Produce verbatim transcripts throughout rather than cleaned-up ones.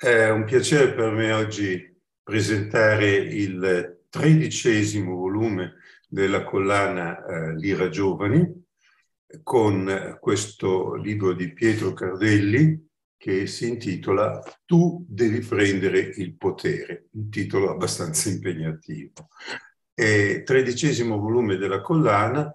È un piacere per me oggi presentare il tredicesimo volume della collana eh, Lira Giovani, con questo libro di Pietro Cardelli che si intitola Tu devi prendere il potere, un titolo abbastanza impegnativo. È tredicesimo volume della collana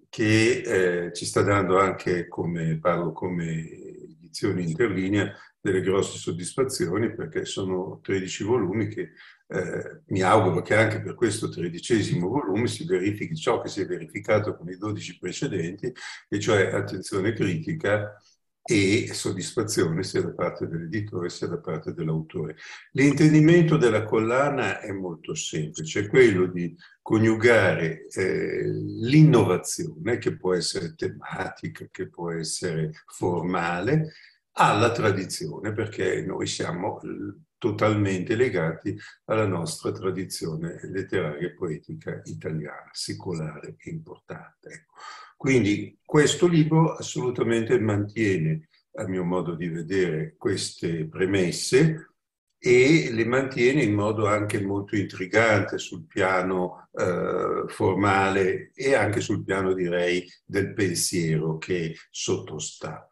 che eh, ci sta dando anche, come parlo come edizione interlinea, delle grosse soddisfazioni, perché sono tredici volumi che eh, mi auguro che anche per questo tredicesimo volume si verifichi ciò che si è verificato con i dodici precedenti, e cioè attenzione critica e soddisfazione sia da parte dell'editore sia da parte dell'autore. L'intendimento della collana è molto semplice, è quello di coniugare eh, l'innovazione, che può essere tematica, che può essere formale, alla tradizione, perché noi siamo totalmente legati alla nostra tradizione letteraria e poetica italiana, secolare e importante. Ecco. Quindi questo libro assolutamente mantiene, a mio modo di vedere, queste premesse e le mantiene in modo anche molto intrigante sul piano eh, formale e anche sul piano, direi, del pensiero che sottostà.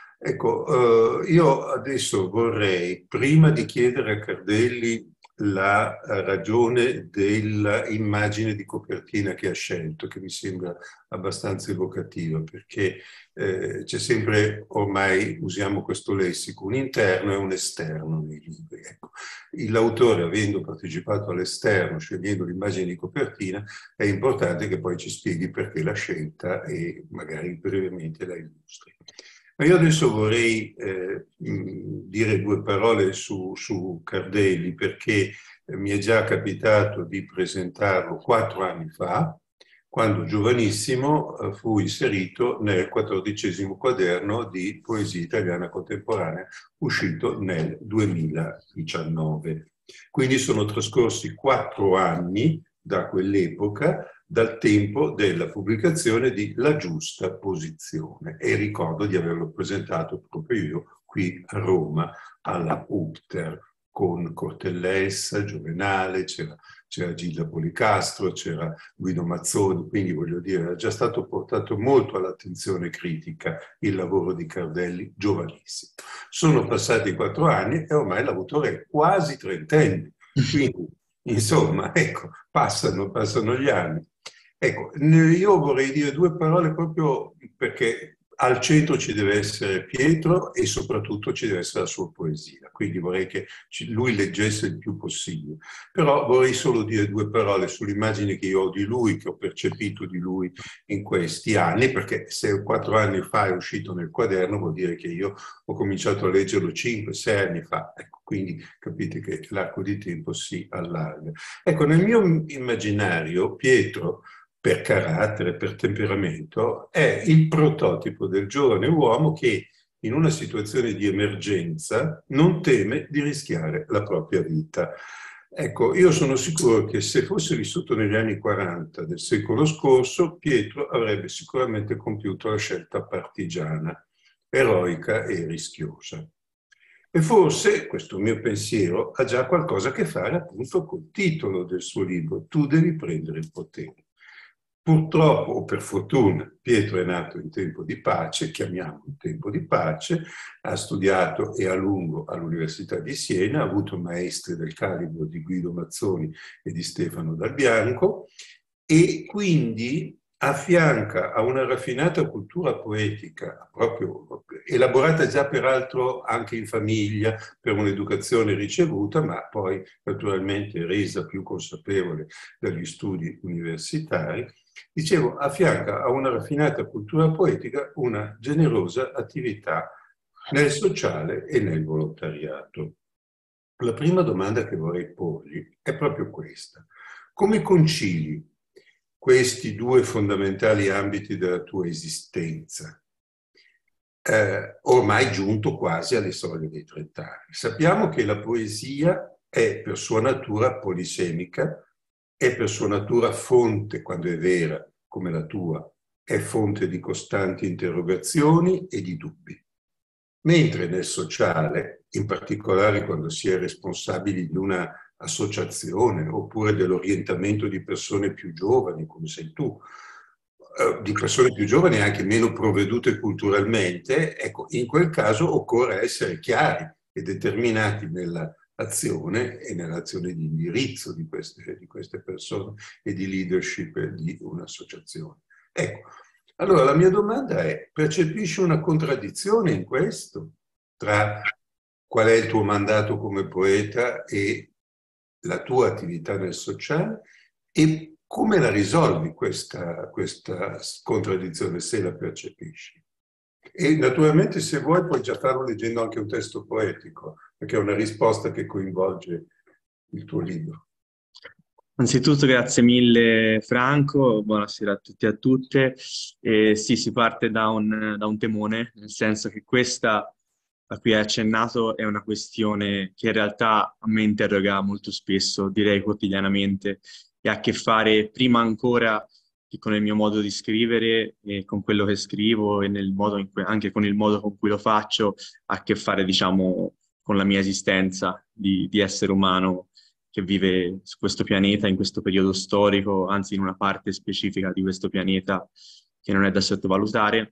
Ecco, eh, io adesso vorrei, prima di chiedere a Cardelli la ragione dell'immagine di copertina che ha scelto, che mi sembra abbastanza evocativa, perché eh, c'è sempre, ormai usiamo questo lessico, un interno e un esterno nei libri. Ecco. L'autore, avendo partecipato all'esterno, scegliendo l'immagine di copertina, è importante che poi ci spieghi perché l'ha scelta e magari brevemente la illustri. Ma io adesso vorrei eh, dire due parole su, su Cardelli, perché eh, mi è già capitato di presentarlo quattro anni fa, quando giovanissimo eh, fu inserito nel quattordicesimo quaderno di poesia italiana contemporanea, uscito nel duemiladiciannove. Quindi sono trascorsi quattro anni da quell'epoca, dal tempo della pubblicazione di La giusta posizione, e ricordo di averlo presentato proprio io qui a Roma alla U P T E R con Cortellessa, Giovenale, c'era, c'era Gilda Policastro, c'era Guido Mazzoni, quindi voglio dire era già stato portato molto all'attenzione critica il lavoro di Cardelli, giovanissimo. Sono passati quattro anni e ormai l'autore è quasi trentenne, quindi insomma, ecco, passano, passano gli anni. Ecco, io vorrei dire due parole proprio perché al centro ci deve essere Pietro e soprattutto ci deve essere la sua poesia, quindi vorrei che lui leggesse il più possibile. Però vorrei solo dire due parole sull'immagine che io ho di lui, che ho percepito di lui in questi anni, perché se quattro anni fa è uscito nel quaderno vuol dire che io ho cominciato a leggerlo cinque, sei anni fa, ecco, quindi capite che l'arco di tempo si allarga. Ecco, nel mio immaginario Pietro, per carattere, per temperamento, è il prototipo del giovane uomo che in una situazione di emergenza non teme di rischiare la propria vita. Ecco, io sono sicuro che se fosse vissuto negli anni quaranta del secolo scorso, Pietro avrebbe sicuramente compiuto la scelta partigiana, eroica e rischiosa. E forse questo mio pensiero ha già qualcosa a che fare appunto col titolo del suo libro, Tu devi prendere il potere. Purtroppo, o per fortuna, Pietro è nato in tempo di pace, chiamiamo un tempo di pace, ha studiato e a lungo all'Università di Siena, ha avuto maestri del calibro di Guido Mazzoni e di Stefano Dal Bianco, e quindi affianca a una raffinata cultura poetica, proprio elaborata già peraltro anche in famiglia per un'educazione ricevuta, ma poi naturalmente resa più consapevole dagli studi universitari. Dicevo, affianca a una raffinata cultura poetica una generosa attività nel sociale e nel volontariato. La prima domanda che vorrei porgli è proprio questa. Come concili questi due fondamentali ambiti della tua esistenza, eh, ormai giunto quasi alle soglie dei trent'anni? Sappiamo che la poesia è per sua natura polisemica, è per sua natura fonte, quando è vera, come la tua, è fonte di costanti interrogazioni e di dubbi. Mentre nel sociale in particolare quando si è responsabili di una associazione oppure dell'orientamento di persone più giovani, come sei tu, eh, di persone più giovani e anche meno provvedute culturalmente, ecco, in quel caso occorre essere chiari e determinati nell'azione e nell'azione di indirizzo di queste, di queste persone e di leadership di un'associazione. Ecco, allora la mia domanda è: percepisci una contraddizione in questo tra qual è il tuo mandato come poeta e la tua attività nel sociale, e come la risolvi questa, questa contraddizione, se la percepisci? E naturalmente, se vuoi, puoi già farlo leggendo anche un testo poetico, perché è una risposta che coinvolge il tuo libro. Anzitutto grazie mille Franco, buonasera a tutti e a tutte. E sì, si parte da un, da un temone, nel senso che questa a cui hai accennato è una questione che in realtà a me interroga molto spesso, direi quotidianamente, e ha a che fare prima ancora che con il mio modo di scrivere e con quello che scrivo e nel modo in cui- anche con il modo con cui lo faccio, ha a che fare, diciamo, con la mia esistenza di, di essere umano che vive su questo pianeta in questo periodo storico, anzi in una parte specifica di questo pianeta che non è da sottovalutare,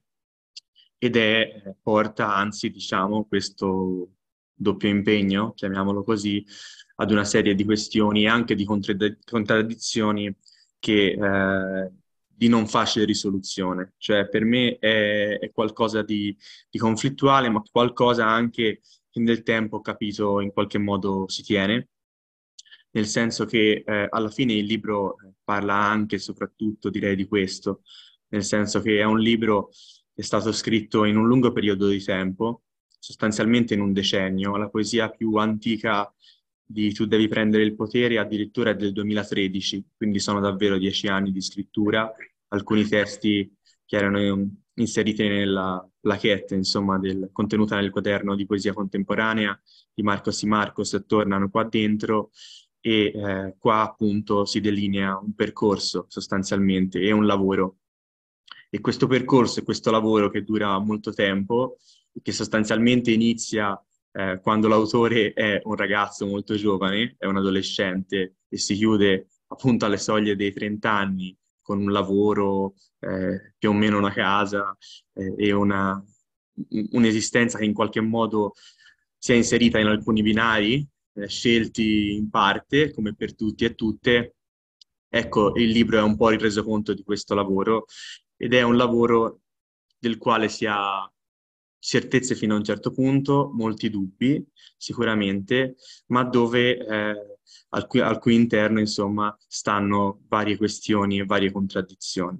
ed è, eh, porta anzi, diciamo, questo doppio impegno, chiamiamolo così, ad una serie di questioni e anche di contrad- contraddizioni che, eh, di non facile risoluzione. Cioè, per me è, è qualcosa di, di conflittuale, ma qualcosa anche che nel tempo ho capito in qualche modo si tiene, nel senso che eh, alla fine il libro parla anche e soprattutto, direi, di questo, nel senso che è un libro che è stato scritto in un lungo periodo di tempo, sostanzialmente in un decennio. La poesia più antica di Tu devi prendere il potere addirittura è del duemilatredici, quindi sono davvero dieci anni di scrittura. Alcuni testi che erano inseriti nella plaquette, insomma, del, contenuta nel quaderno di poesia contemporanea di Marcos y Marcos, tornano qua dentro e eh, qua appunto si delinea un percorso sostanzialmente e un lavoro. E questo percorso e questo lavoro che dura molto tempo, che sostanzialmente inizia eh, quando l'autore è un ragazzo molto giovane, è un adolescente e si chiude appunto alle soglie dei trenta anni con un lavoro, eh, più o meno una casa eh, e una, un'esistenza che in qualche modo si è inserita in alcuni binari eh, scelti in parte, come per tutti e tutte. Ecco, il libro è un po' il resoconto di questo lavoro ed è un lavoro del quale si ha certezze fino a un certo punto, molti dubbi sicuramente, ma dove eh, al cui, al cui interno, insomma, stanno varie questioni e varie contraddizioni.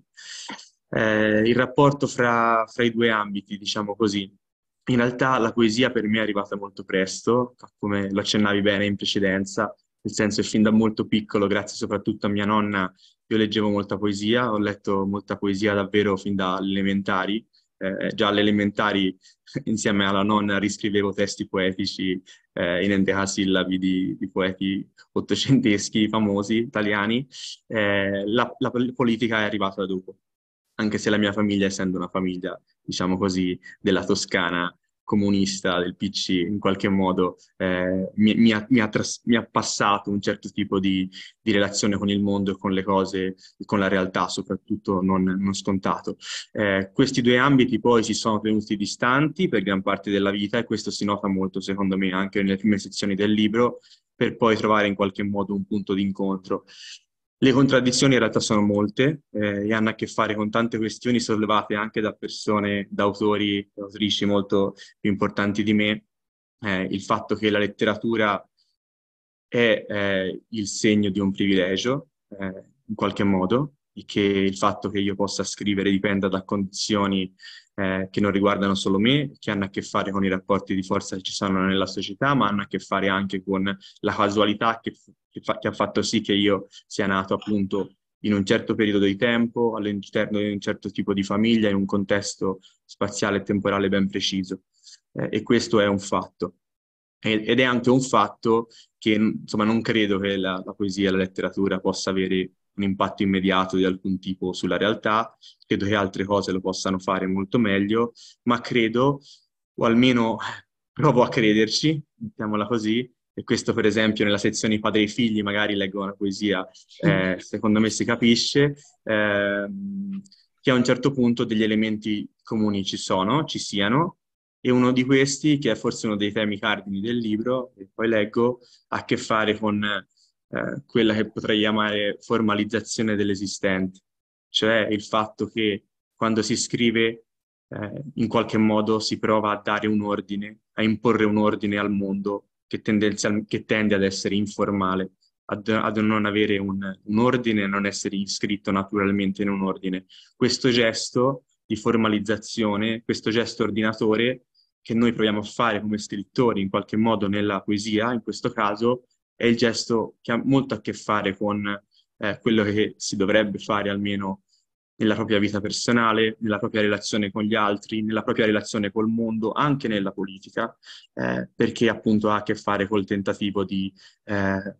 Eh, il rapporto fra, fra i due ambiti, diciamo così. In realtà la poesia per me è arrivata molto presto, come lo accennavi bene in precedenza, nel senso che fin da molto piccolo, grazie soprattutto a mia nonna, io leggevo molta poesia, ho letto molta poesia davvero fin dalle elementari. Eh, già alle elementari insieme alla nonna riscrivevo testi poetici eh, in endecasillabi di, di poeti ottocenteschi famosi italiani. Eh, la, la politica è arrivata dopo, anche se la mia famiglia, essendo una famiglia, diciamo così, della Toscana comunista, del P C, in qualche modo eh, mi, mi ha, mi ha tras- mi ha passato un certo tipo di, di relazione con il mondo e con le cose, e con la realtà, soprattutto non, non scontato. Eh, questi due ambiti poi si sono tenuti distanti per gran parte della vita e questo si nota molto, secondo me, anche nelle prime sezioni del libro, per poi trovare in qualche modo un punto di incontro. Le contraddizioni in realtà sono molte eh, e hanno a che fare con tante questioni sollevate anche da persone, da autori e autrici molto più importanti di me. Eh, il fatto che la letteratura è eh, il segno di un privilegio, eh, in qualche modo, e che il fatto che io possa scrivere dipenda da condizioni eh, che non riguardano solo me, che hanno a che fare con i rapporti di forza che ci sono nella società, ma hanno a che fare anche con la casualità che, che, fa- che ha fatto sì che io sia nato appunto in un certo periodo di tempo, all'interno di un certo tipo di famiglia, in un contesto spaziale e temporale ben preciso. Eh, e questo è un fatto. Ed ed è anche un fatto che insomma non credo che la, la poesia e la letteratura possa avere un impatto immediato di alcun tipo sulla realtà, credo che altre cose lo possano fare molto meglio, ma credo, o almeno provo a crederci, mettiamola così, e questo per esempio nella sezione I padri e i figli magari leggo una poesia, eh, secondo me si capisce, ehm, che a un certo punto degli elementi comuni ci sono, ci siano, e uno di questi, che è forse uno dei temi cardini del libro, e poi leggo, ha a che fare con eh, quella che potrei chiamare formalizzazione dell'esistente, cioè il fatto che quando si scrive eh, in qualche modo si prova a dare un ordine, a imporre un ordine al mondo che, tendenzial- che tende ad essere informale, ad, ad non avere un, un ordine, non essere iscritto naturalmente in un ordine. Questo gesto di formalizzazione, questo gesto ordinatore che noi proviamo a fare come scrittori, in qualche modo nella poesia, in questo caso, è il gesto che ha molto a che fare con eh, quello che si dovrebbe fare almeno nella propria vita personale, nella propria relazione con gli altri, nella propria relazione col mondo, anche nella politica, eh, perché appunto ha a che fare col tentativo di eh,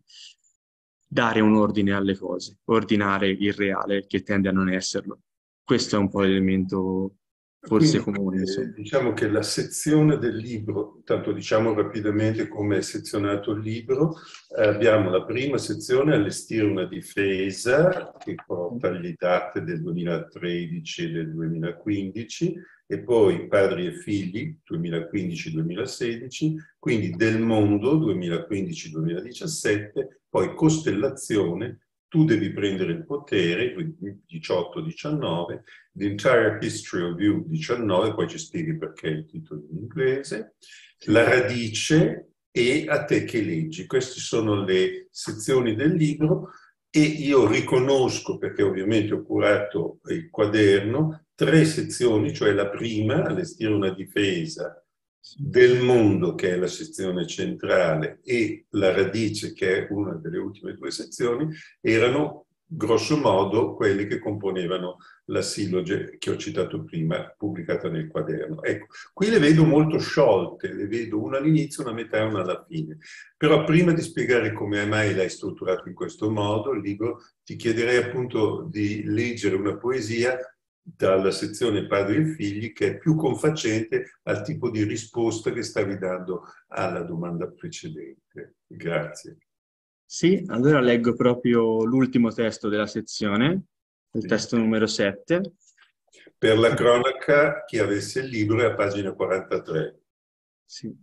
dare un ordine alle cose, ordinare il reale che tende a non esserlo. Questo è un po' l'elemento forse Quindi comune, eh, insomma. diciamo che la sezione del libro, tanto diciamo rapidamente come è sezionato il libro, eh, abbiamo la prima sezione, allestire una difesa, che porta le date del duemilatredici e del duemilaquindici, e poi padri e figli duemilaquindici duemilasedici, quindi del mondo duemilaquindici duemiladiciassette, poi costellazione, tu devi prendere il potere, diciotto diciannove, The Entire History of You diciannove, poi ci spieghi perché il titolo in inglese, Sì. La radice e A te che leggi. Queste sono le sezioni del libro e io riconosco, perché ovviamente ho curato il quaderno, tre sezioni, cioè la prima, allestire una difesa del mondo, che è la sezione centrale, e la radice, che è una delle ultime due sezioni, erano grosso modo quelli che componevano la silloge che ho citato prima, pubblicata nel quaderno. Ecco, qui le vedo molto sciolte, le vedo una all'inizio, una a metà e una alla fine. Però prima di spiegare come mai l'hai strutturato in questo modo, il libro, ti chiederei appunto di leggere una poesia dalla sezione padri e figli che è più confacente al tipo di risposta che stavi dando alla domanda precedente. Grazie. Sì, allora leggo proprio l'ultimo testo della sezione, il Sì. testo numero sette. Per la cronaca, chi avesse il libro è a pagina quarantatré. Sì.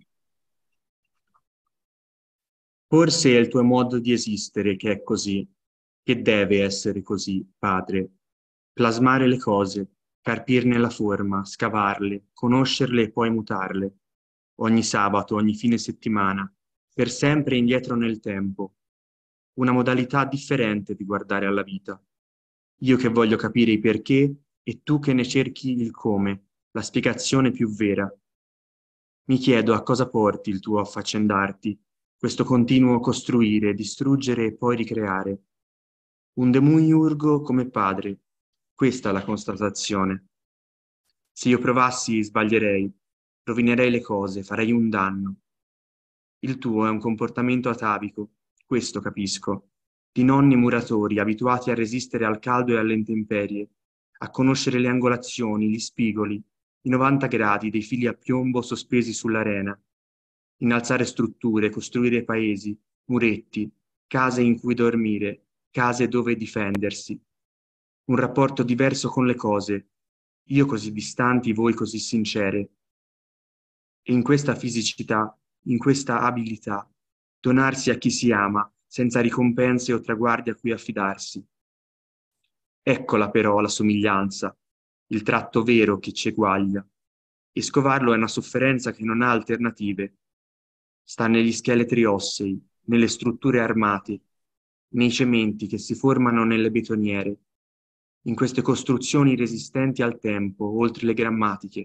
Forse è il tuo modo di esistere che è così, che deve essere così, padre. Plasmare le cose, carpirne la forma, scavarle, conoscerle e poi mutarle. Ogni sabato, ogni fine settimana, per sempre indietro nel tempo. Una modalità differente di guardare alla vita. Io che voglio capire i perché e tu che ne cerchi il come, la spiegazione più vera. Mi chiedo a cosa porti il tuo affaccendarti, questo continuo costruire, distruggere e poi ricreare. Un demiurgo come padre, questa è la constatazione. Se io provassi, sbaglierei, rovinerei le cose, farei un danno. Il tuo è un comportamento atavico, questo capisco, di nonni muratori abituati a resistere al caldo e alle intemperie, a conoscere le angolazioni, gli spigoli, i novanta gradi dei fili a piombo sospesi sull'arena, innalzare strutture, costruire paesi, muretti, case in cui dormire, case dove difendersi. Un rapporto diverso con le cose, io così distanti, voi così sincere. E in questa fisicità, in questa abilità, donarsi a chi si ama, senza ricompense o traguardi a cui affidarsi. Eccola però la somiglianza, il tratto vero che ci eguaglia. E scovarlo è una sofferenza che non ha alternative. Sta negli scheletri ossei, nelle strutture armate, nei cementi che si formano nelle betoniere, in queste costruzioni resistenti al tempo, oltre le grammatiche.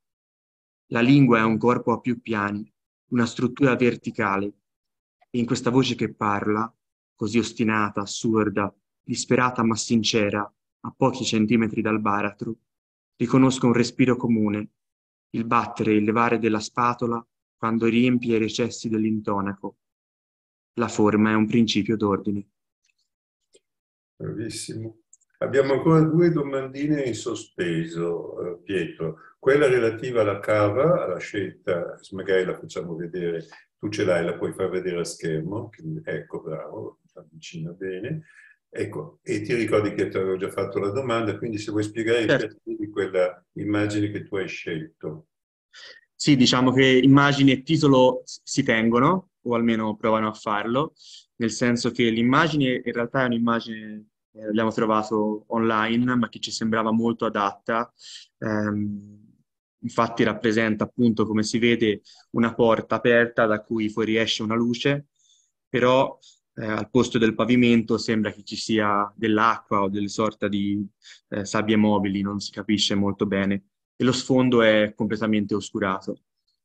La lingua è un corpo a più piani, una struttura verticale, e in questa voce che parla, così ostinata, assurda, disperata ma sincera, a pochi centimetri dal baratro, riconosco un respiro comune, il battere e il levare della spatola quando riempie i recessi dell'intonaco. La forma è un principio d'ordine. Bravissimo. Abbiamo ancora due domandine in sospeso, eh, Pietro. Quella relativa alla cava, alla scelta, se magari la facciamo vedere, tu ce l'hai, la puoi far vedere a schermo, che- ecco, bravo, avvicina bene. Ecco, e ti ricordi che ti avevo già fatto la domanda, quindi se vuoi spiegare il Certo. perché di quella immagine che tu hai scelto. Sì, diciamo che immagine e titolo s- si tengono, o almeno provano a farlo, nel senso che l'immagine in realtà è un'immagine che abbiamo trovato online, ma che ci sembrava molto adatta. Ehm, infatti rappresenta appunto, come si vede, una porta aperta da cui fuoriesce una luce, però eh, al posto del pavimento sembra che ci sia dell'acqua o delle sorta di eh, sabbie mobili, non si capisce molto bene e lo sfondo è completamente oscurato.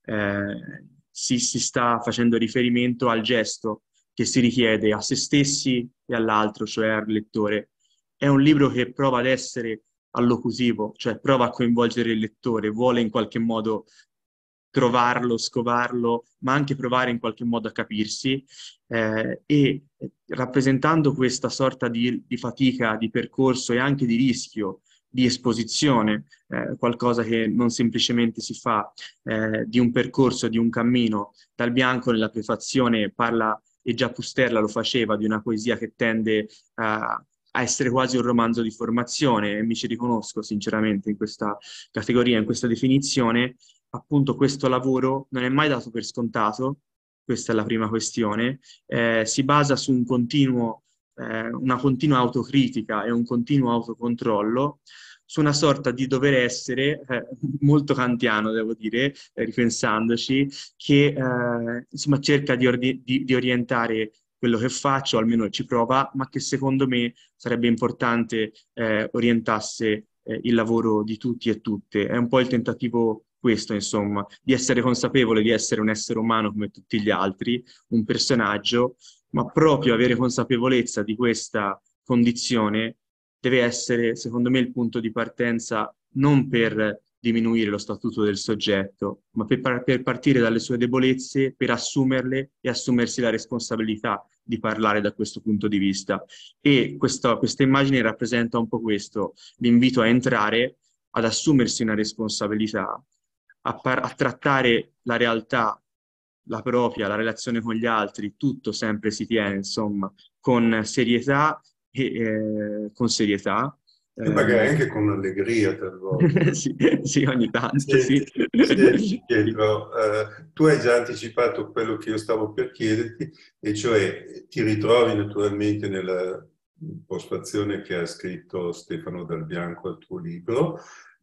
Eh, si, si sta facendo riferimento al gesto che si richiede a se stessi e all'altro, cioè al lettore. È un libro che prova ad essere allocutivo, cioè prova a coinvolgere il lettore, vuole in qualche modo trovarlo, scovarlo, ma anche provare in qualche modo a capirsi eh, e eh, rappresentando questa sorta di, di fatica, di percorso e anche di rischio, di esposizione, eh, qualcosa che non semplicemente si fa, eh, di un percorso, di un cammino. Dal Bianco nella prefazione parla, e già Pusterla lo faceva, di una poesia che tende a a essere quasi un romanzo di formazione e mi ci riconosco sinceramente in questa categoria, in questa definizione, appunto questo lavoro non è mai dato per scontato, questa è la prima questione, eh, si basa su un continuo, eh, una continua autocritica e un continuo autocontrollo, su una sorta di dover essere, eh, molto kantiano devo dire, eh, ripensandoci, che eh, insomma cerca di, ordi- di- di orientare quello che faccio, almeno ci prova, ma che secondo me sarebbe importante eh, orientasse eh, il lavoro di tutti e tutte. È un po' il tentativo questo, insomma, di essere consapevole di essere un essere umano come tutti gli altri, un personaggio, ma proprio avere consapevolezza di questa condizione deve essere, secondo me, il punto di partenza non per diminuire lo statuto del soggetto, ma per, par- per partire dalle sue debolezze, per assumerle e assumersi la responsabilità di parlare da questo punto di vista. E questo- questa immagine rappresenta un po' questo, l'invito a entrare, ad assumersi una responsabilità, a, par- a trattare la realtà, la propria, la relazione con gli altri, tutto sempre si tiene, insomma, con serietà e eh, con serietà. E magari Ehm, anche con allegria talvolta. sì, sì, ogni tanto, sì. Senti, senti Sì. Pietro, eh, tu hai già anticipato quello che io stavo per chiederti, e cioè ti ritrovi naturalmente nella postazione che ha scritto Stefano Dal Bianco al tuo libro,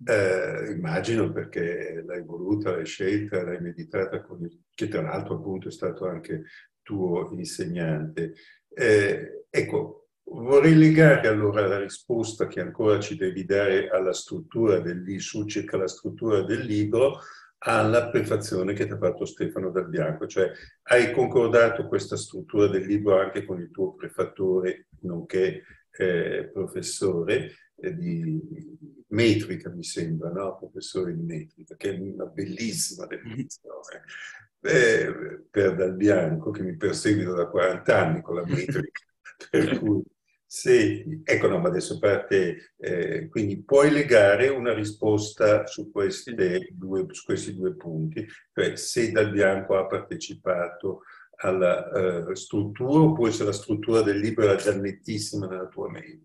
eh, immagino perché l'hai voluta, l'hai scelta, l'hai meditata, con il, che tra l'altro appunto è stato anche tuo insegnante. Eh, ecco, vorrei legare allora la risposta che ancora ci devi dare alla struttura del, su circa la struttura del libro alla prefazione che ti ha fatto Stefano Dal Bianco, cioè hai concordato questa struttura del libro anche con il tuo prefattore, nonché eh, professore eh, di metrica, mi sembra, no? Professore di metrica, che è una bellissima definizione. Eh, per Dal Bianco, che mi perseguita da quaranta anni con la metrica, per cui sì, ecco, no, ma adesso parte, eh, quindi puoi legare una risposta su, Sì. queste due, su questi due punti, cioè se Dal Bianco ha partecipato alla eh, struttura, oppure se la struttura del libro era già nettissima nella tua mente.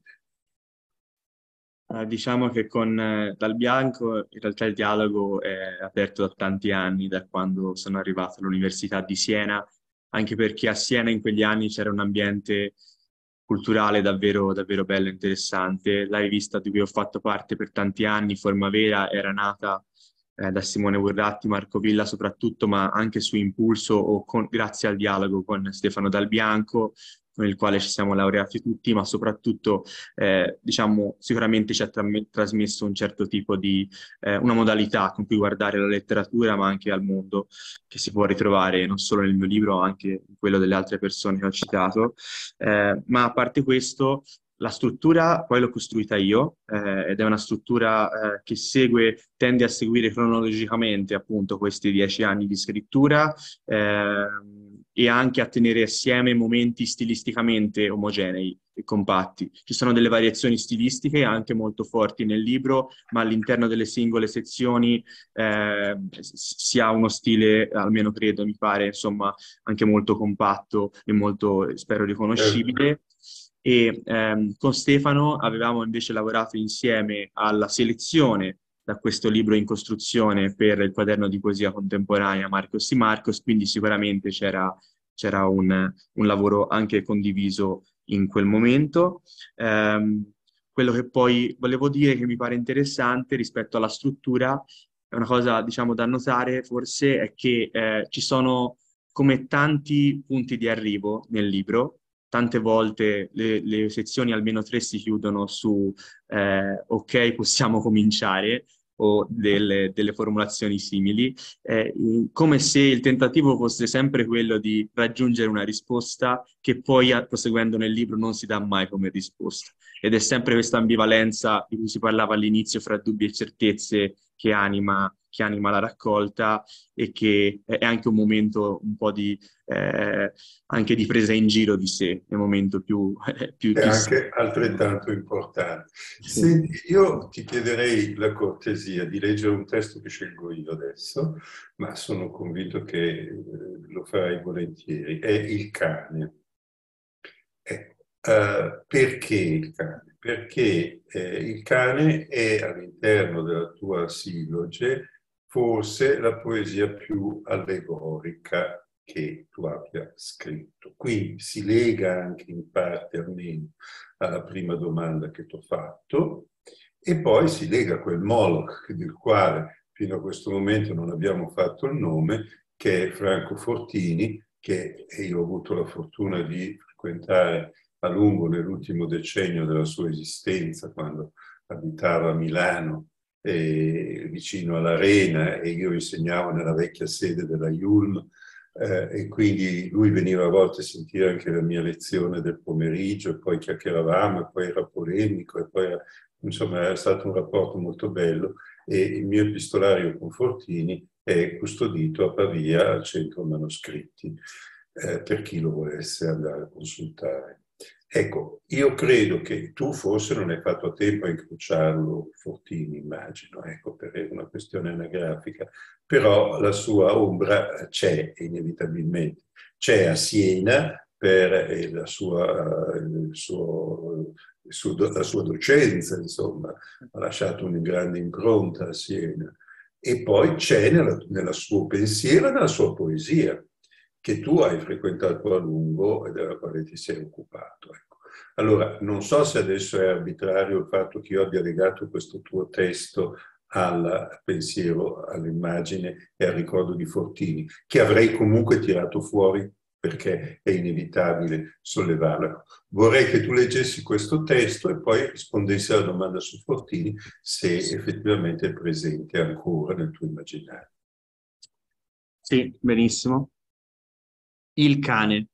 Eh, diciamo che con eh, Dal Bianco in realtà il dialogo è aperto da tanti anni, da quando sono arrivato all'Università di Siena, anche perché a Siena in quegli anni c'era un ambiente culturale davvero, davvero bello e interessante. La rivista di cui ho fatto parte per tanti anni, Forma Vera, era nata eh, da Simone Burratti, Marco Villa soprattutto, ma anche su impulso o con- grazie al dialogo con Stefano Dal Bianco, con il quale ci siamo laureati tutti, ma soprattutto eh, diciamo, sicuramente ci ha tra- trasmesso un certo tipo di, eh, una modalità con cui guardare la letteratura, ma anche al mondo, che si può ritrovare non solo nel mio libro, ma anche in quello delle altre persone che ho citato. Eh, ma a parte questo, la struttura poi l'ho costruita io, eh, ed è una struttura, eh, che segue, tende a seguire cronologicamente appunto questi dieci anni di scrittura, ehm, e anche a tenere assieme momenti stilisticamente omogenei e compatti. Ci sono delle variazioni stilistiche anche molto forti nel libro, ma all'interno delle singole sezioni eh, si ha uno stile, almeno credo, mi pare, insomma, anche molto compatto e molto, spero, Certo. riconoscibile. E ehm, con Stefano avevamo invece lavorato insieme alla selezione da questo libro in costruzione per il quaderno di poesia contemporanea Marcos di Marcos, quindi sicuramente c'era c'era un, un lavoro anche condiviso in quel momento. Ehm, quello che poi volevo dire che mi pare interessante rispetto alla struttura, è una cosa, diciamo, da notare forse, è che eh, ci sono come tanti punti di arrivo nel libro. Tante volte le, le sezioni, almeno tre, si chiudono su eh, ok, possiamo cominciare, o delle, delle formulazioni simili, eh, come se il tentativo fosse sempre quello di raggiungere una risposta che poi, a- proseguendo nel libro, non si dà mai come risposta. Ed è sempre questa ambivalenza di cui si parlava all'inizio fra dubbi e certezze che anima, che anima la raccolta e che è anche un momento un po' di, eh, anche di presa in giro di sé, nel momento più, più, È più anche semplice. altrettanto importante. Sì. Senti, io ti chiederei la cortesia di leggere un testo che scelgo io adesso, ma sono convinto che eh, lo farai volentieri. È Il cane. Ecco, eh, perché il cane? Perché eh, il cane è all'interno della tua silloge forse la poesia più allegorica che tu abbia scritto. Quindi si lega anche in parte almeno alla prima domanda che ti ho fatto e poi si lega a quel Moloch del quale fino a questo momento non abbiamo fatto il nome, che è Franco Fortini, che io ho avuto la fortuna di frequentare a lungo nell'ultimo decennio della sua esistenza, quando abitava a Milano, eh, vicino all'Arena, e io insegnavo nella vecchia sede della Yulm, eh, e quindi lui veniva a volte a sentire anche la mia lezione del pomeriggio, e poi chiacchieravamo, e poi era polemico, e poi era, insomma era stato un rapporto molto bello, e il mio epistolario con Fortini è custodito a Pavia al Centro Manoscritti, eh, per chi lo volesse andare a consultare. Ecco, io credo che tu forse non hai fatto a tempo a incrociarlo, Fortini, immagino, ecco, per una questione anagrafica, però la sua ombra c'è inevitabilmente. C'è a Siena per eh, la sua, eh, il suo, il suo, la sua docenza, insomma, ha lasciato una grande impronta a Siena. E poi c'è nella, nella suo pensiero e nella sua poesia, che tu hai frequentato a lungo e della quale ti sei occupato. Ecco. Allora, non so se adesso è arbitrario il fatto che io abbia legato questo tuo testo al pensiero, all'immagine e al ricordo di Fortini, che avrei comunque tirato fuori perché è inevitabile sollevarla. Vorrei che tu leggessi questo testo e poi rispondessi alla domanda su Fortini se effettivamente è presente ancora nel tuo immaginario. Sì, benissimo. Il cane.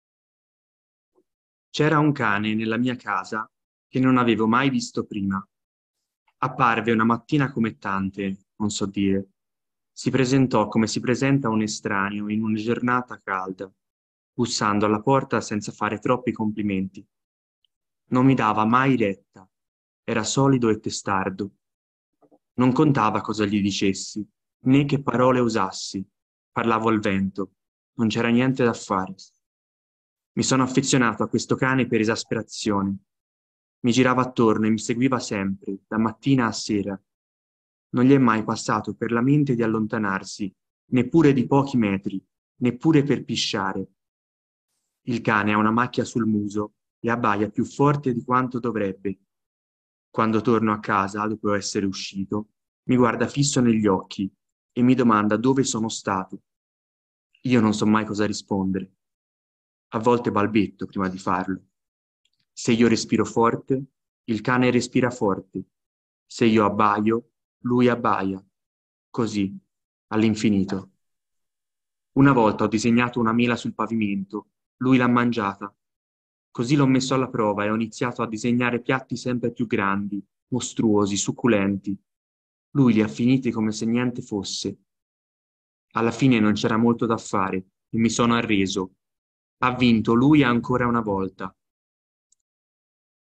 C'era un cane nella mia casa che non avevo mai visto prima. Apparve una mattina come tante, non so dire. Si presentò come si presenta un estraneo in una giornata calda, bussando alla porta senza fare troppi complimenti. Non mi dava mai retta, era solido e testardo. Non contava cosa gli dicessi, né che parole usassi. Parlavo al vento, non c'era niente da fare. Mi sono affezionato a questo cane per esasperazione. Mi girava attorno e mi seguiva sempre, da mattina a sera. Non gli è mai passato per la mente di allontanarsi, neppure di pochi metri, neppure per pisciare. Il cane ha una macchia sul muso e abbaia più forte di quanto dovrebbe. Quando torno a casa, dopo essere uscito, mi guarda fisso negli occhi e mi domanda dove sono stato. Io non so mai cosa rispondere. A volte balbetto prima di farlo. Se io respiro forte, il cane respira forte. Se io abbaio, lui abbaia. Così, all'infinito. Una volta ho disegnato una mela sul pavimento, lui l'ha mangiata. Così l'ho messo alla prova e ho iniziato a disegnare piatti sempre più grandi, mostruosi, succulenti. Lui li ha finiti come se niente fosse. Alla fine non c'era molto da fare e mi sono arreso. Ha vinto lui ancora una volta.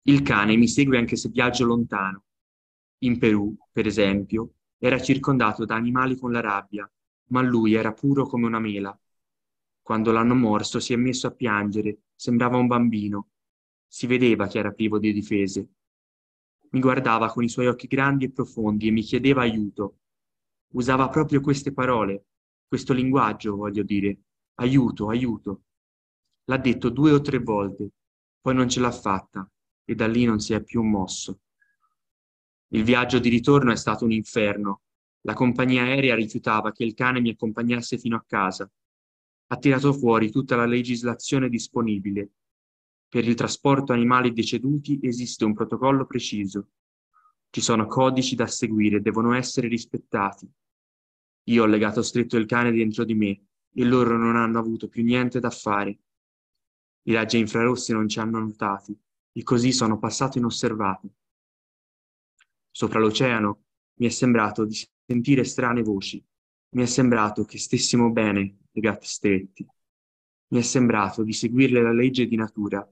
Il cane mi segue anche se viaggio lontano. In Perù, per esempio, era circondato da animali con la rabbia, ma lui era puro come una mela. Quando l'hanno morso si è messo a piangere, sembrava un bambino. Si vedeva che era privo di difese. Mi guardava con i suoi occhi grandi e profondi e mi chiedeva aiuto. Usava proprio queste parole, questo linguaggio, voglio dire. Aiuto, aiuto. L'ha detto due o tre volte, poi non ce l'ha fatta e da lì non si è più mosso. Il viaggio di ritorno è stato un inferno. La compagnia aerea rifiutava che il cane mi accompagnasse fino a casa. Ha tirato fuori tutta la legislazione disponibile. Per il trasporto animali deceduti esiste un protocollo preciso. Ci sono codici da seguire, devono essere rispettati. Io ho legato stretto il cane dentro di me e loro non hanno avuto più niente da fare. I raggi infrarossi non ci hanno notati e così sono passato inosservato. Sopra l'oceano mi è sembrato di sentire strane voci. Mi è sembrato che stessimo bene, legati stretti. Mi è sembrato di seguire la legge di natura.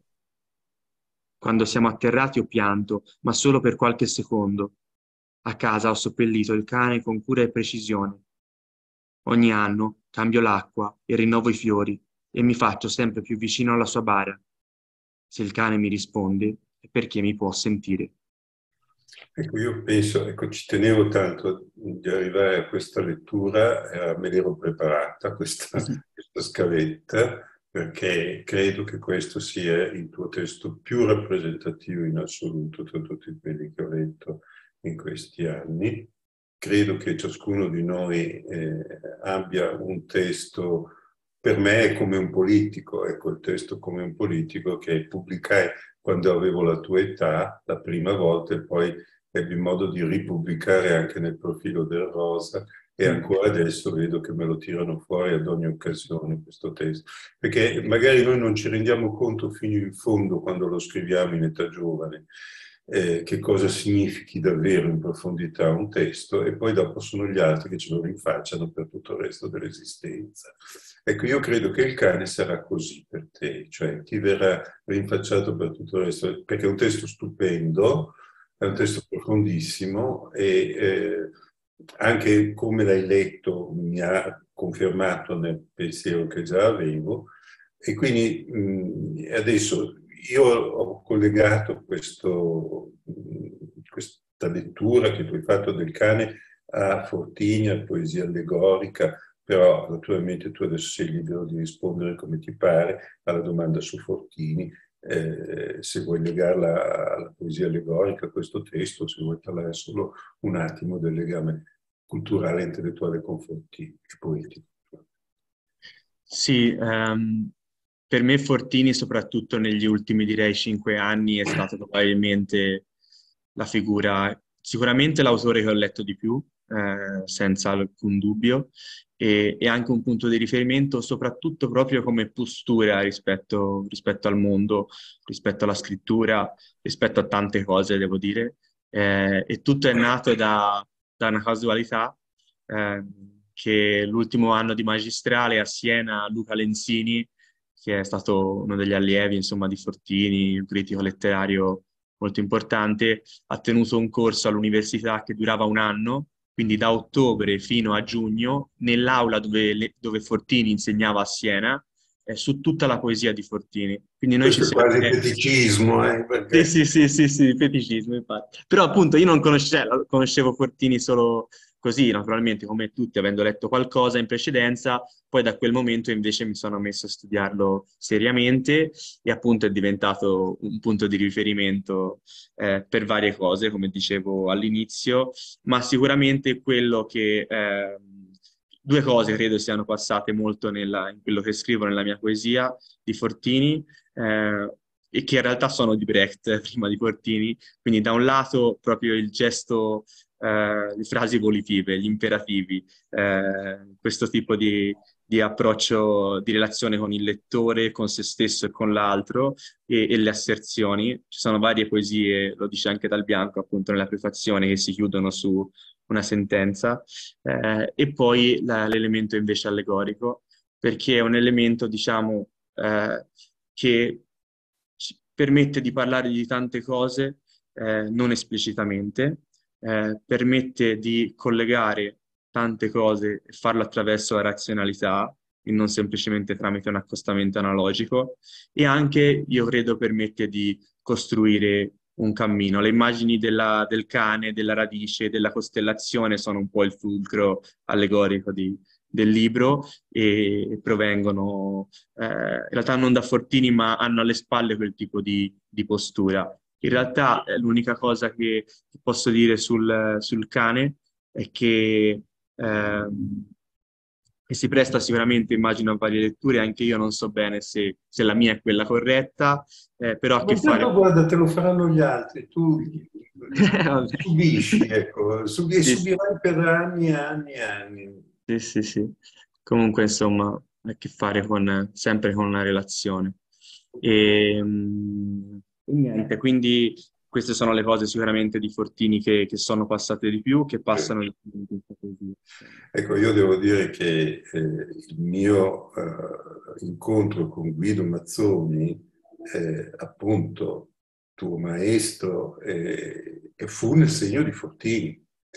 Quando siamo atterrati ho pianto, ma solo per qualche secondo. A casa ho seppellito il cane con cura e precisione. Ogni anno cambio l'acqua e rinnovo i fiori e mi faccio sempre più vicino alla sua bara. Se il cane mi risponde è perché mi può sentire. Ecco, io penso, ecco, ci tenevo tanto di arrivare a questa lettura, eh, me l'ero preparata questa, questa scaletta, perché credo che questo sia il tuo testo più rappresentativo in assoluto tra tutti quelli che ho letto in questi anni. Credo che ciascuno di noi eh, abbia un testo, per me è come un politico, ecco, il testo come un politico che pubblicai quando avevo la tua età, la prima volta, e poi ebbi modo di ripubblicare anche nel profilo del Rosa, e ancora adesso vedo che me lo tirano fuori ad ogni occasione questo testo, perché magari noi non ci rendiamo conto fino in fondo quando lo scriviamo in età giovane, eh, che cosa significhi davvero in profondità un testo, e poi dopo sono gli altri che ce lo rinfacciano per tutto il resto dell'esistenza. Ecco, io credo che il cane sarà così per te, cioè ti verrà rinfacciato per tutto il resto, perché è un testo stupendo, è un testo profondissimo e eh, anche come l'hai letto mi ha confermato nel pensiero che già avevo, e quindi mh, adesso io ho collegato questo, mh, questa lettura che tu hai fatto del cane a Fortini, a poesia allegorica, però naturalmente tu adesso sei libero di rispondere come ti pare alla domanda su Fortini, eh, se vuoi legarla alla poesia allegorica, questo testo, se vuoi parlare solo un attimo del legame culturale e intellettuale con Fortini e poetico. Sì, ehm, per me Fortini, soprattutto negli ultimi, direi, cinque anni, è stato probabilmente la figura, sicuramente l'autore che ho letto di più, eh, senza alcun dubbio, e, e anche un punto di riferimento, soprattutto proprio come postura rispetto, rispetto al mondo, rispetto alla scrittura, rispetto a tante cose, devo dire. Eh, e tutto è nato da, da una casualità. eh, che l'ultimo anno di magistrale a Siena, Luca Lenzini, che è stato uno degli allievi, insomma, di Fortini, un critico letterario molto importante, ha tenuto un corso all'università che durava un anno, quindi da ottobre fino a giugno, nell'aula dove, le- dove Fortini insegnava a Siena, eh, su tutta la poesia di Fortini. Quindi noi ci Questo è siamo... quasi eh, feticismo, eh, sì, perché sì, sì, sì, sì, feticismo, infatti. Però appunto io non conoscevo, conoscevo Fortini solo così, naturalmente, come tutti, avendo letto qualcosa in precedenza, poi da quel momento invece mi sono messo a studiarlo seriamente e appunto è diventato un punto di riferimento eh, per varie cose, come dicevo all'inizio, ma sicuramente quello che... ehm, due cose credo siano passate molto nella- in quello che scrivo nella mia poesia di Fortini. eh, e che in realtà sono di Brecht, eh, prima di Fortini, quindi da un lato proprio il gesto, eh, le frasi volitive, gli imperativi, eh, questo tipo di, di approccio di relazione con il lettore, con se stesso e con l'altro, e, e le asserzioni. Ci sono varie poesie, lo dice anche Dal Bianco, appunto, nella prefazione, che si chiudono su una sentenza. Eh, e poi la- l'elemento invece allegorico, perché è un elemento, diciamo, eh, che ci permette di parlare di tante cose eh, non esplicitamente, eh, permette di collegare tante cose e farlo attraverso la razionalità e non semplicemente tramite un accostamento analogico, e anche, io credo, permette di costruire un cammino. Le immagini della- del cane, della radice, della costellazione sono un po' il fulcro allegorico di- del libro e provengono eh, in realtà non da fortini, ma hanno alle spalle quel tipo di, di postura. In realtà eh, l'unica cosa che che posso dire sul, sul cane è che, ehm, che si presta sicuramente, immagino, a varie letture. Anche io non so bene se, se la mia è quella corretta, eh, però ha a Ma che fare... intanto guarda, te lo faranno gli altri, tu Vabbè. subisci, ecco, subi- e Sì, sì, subirai per anni e anni e anni. sì, sì, sì. Comunque, insomma, ha a che fare con, sempre con una relazione. E, mm, e niente, quindi queste sono le cose sicuramente di Fortini che, che sono passate di più, che passano di più in questa poesia. Ecco, io devo dire che eh, il mio eh, incontro con Guido Mazzoni, eh, appunto, tuo maestro, eh, e fu nel segno di Fortini,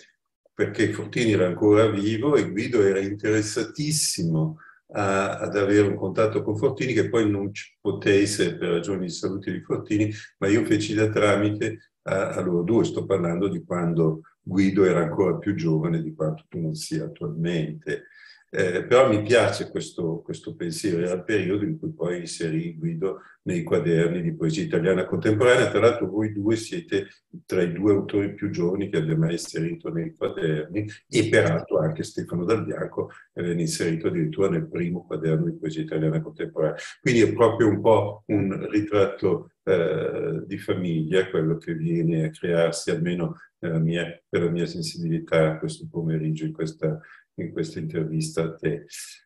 perché Fortini era ancora vivo e Guido era interessatissimo a- ad avere un contatto con Fortini, che poi non ci potesse per ragioni di salute di Fortini, ma io feci da tramite a, a loro due. Sto parlando di quando Guido era ancora più giovane di quanto tu non sia attualmente. Eh, però mi piace questo, questo pensiero, era il periodo in cui poi inserì Guido nei quaderni di poesia italiana contemporanea. Tra l'altro voi due siete tra i due autori più giovani che abbia mai inserito nei quaderni, e peraltro anche Stefano Dal Bianco viene inserito addirittura nel primo quaderno di poesia italiana contemporanea. Quindi è proprio un po' un ritratto eh, di famiglia, quello che viene a crearsi, almeno nella mia, per la mia sensibilità, questo pomeriggio in questa, in questa intervista a te.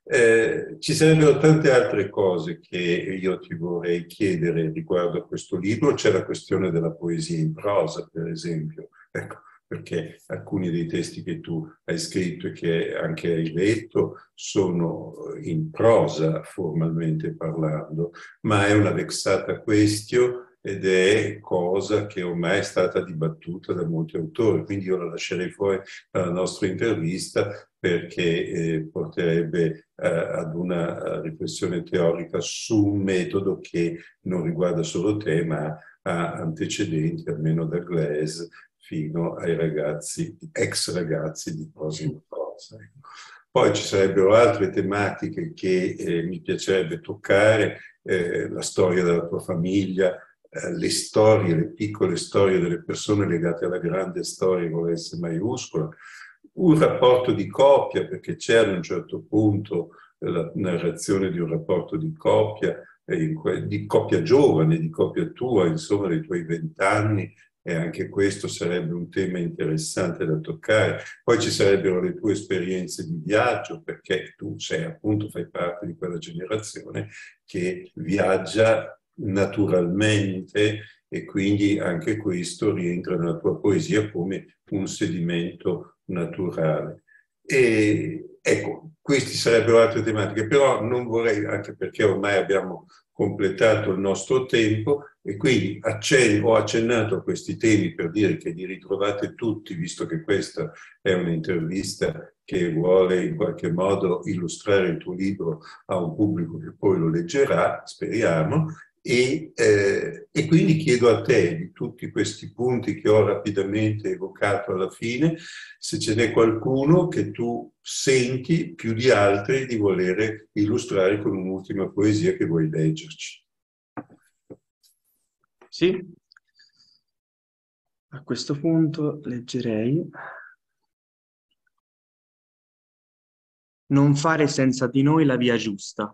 Eh, ci sarebbero tante altre cose che io ti vorrei chiedere riguardo a questo libro. C'è la questione della poesia in prosa, per esempio. Ecco, perché alcuni dei testi che tu hai scritto e che anche hai letto sono in prosa, formalmente parlando, ma è una vexata questione ed è cosa che ormai è stata dibattuta da molti autori, quindi io la lascerei fuori dalla nostra intervista perché eh, porterebbe eh, ad una riflessione teorica su un metodo che non riguarda solo te, ma ha antecedenti, almeno da Glaise, fino ai ragazzi, ex ragazzi di prosa in prosa. Poi ci sarebbero altre tematiche che eh, mi piacerebbe toccare, eh, la storia della tua famiglia, eh, le storie, le piccole storie delle persone legate alla grande storia con l'S maiuscola, un rapporto di coppia, perché c'è ad un certo punto la narrazione di un rapporto di coppia, eh, di coppia giovane, di coppia tua, insomma, dei tuoi vent'anni, e anche questo sarebbe un tema interessante da toccare. Poi ci sarebbero le tue esperienze di viaggio, perché tu sei appunto, fai parte di quella generazione che viaggia naturalmente, e quindi anche questo rientra nella tua poesia come un sedimento naturale. E ecco, queste sarebbero altre tematiche, però non vorrei, anche perché ormai abbiamo completato il nostro tempo, e quindi accen- ho accennato a questi temi per dire che li ritrovate tutti, visto che questa è un'intervista che vuole in qualche modo illustrare il tuo libro a un pubblico che poi lo leggerà, speriamo. E, eh, e quindi chiedo a te, di tutti questi punti che ho rapidamente evocato alla fine, se ce n'è qualcuno che tu senti più di altri di volere illustrare con un'ultima poesia che vuoi leggerci. Sì, a questo punto leggerei: non fare senza di noi la via giusta.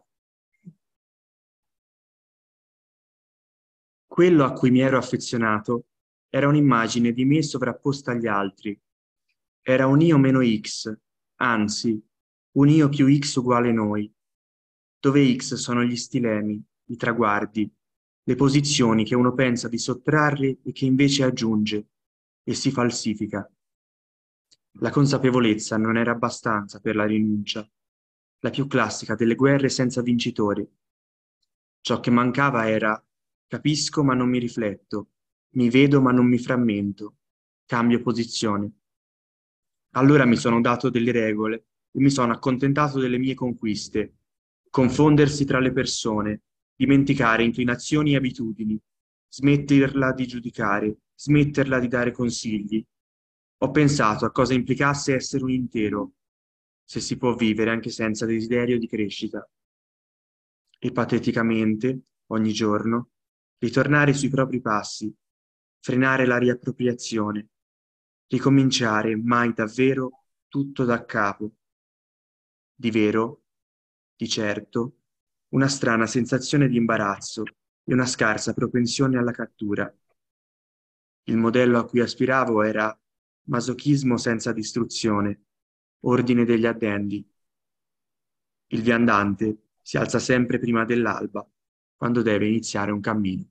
Quello a cui mi ero affezionato era un'immagine di me sovrapposta agli altri. Era un io meno X, anzi, un io più X uguale noi, dove X sono gli stilemi, i traguardi, le posizioni che uno pensa di sottrarre e che invece aggiunge e si falsifica. La consapevolezza non era abbastanza per la rinuncia, la più classica delle guerre senza vincitori. Ciò che mancava era Capisco ma non mi rifletto, mi vedo ma non mi frammento, cambio posizione. Allora mi sono dato delle regole e mi sono accontentato delle mie conquiste, confondersi tra le persone, dimenticare inclinazioni e abitudini, smetterla di giudicare, smetterla di dare consigli. Ho pensato a cosa implicasse essere un intero, se si può vivere anche senza desiderio di crescita. E pateticamente, ogni giorno, ritornare sui propri passi, frenare la riappropriazione, ricominciare mai davvero tutto da capo. Di vero, di certo, una strana sensazione di imbarazzo e una scarsa propensione alla cattura. Il modello a cui aspiravo era masochismo senza distruzione, ordine degli addendi. Il viandante si alza sempre prima dell'alba, quando deve iniziare un cammino.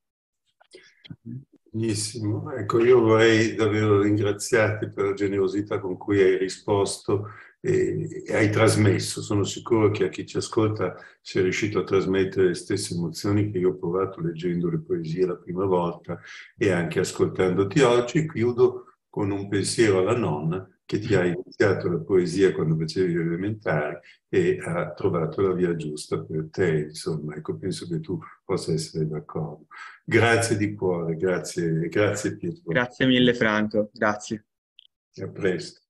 Benissimo, ecco, io vorrei davvero ringraziarti per la generosità con cui hai risposto e, e hai trasmesso. Sono sicuro che a chi ci ascolta sia riuscito a trasmettere le stesse emozioni che io ho provato leggendo le poesie la prima volta e anche ascoltandoti oggi. Chiudo con un pensiero alla nonna che ti ha iniziato la poesia quando facevi gli elementari e ha trovato la via giusta per te. Insomma, ecco, penso che tu possa essere d'accordo. Grazie di cuore, grazie, grazie Pietro. Grazie mille Franco, grazie. A presto.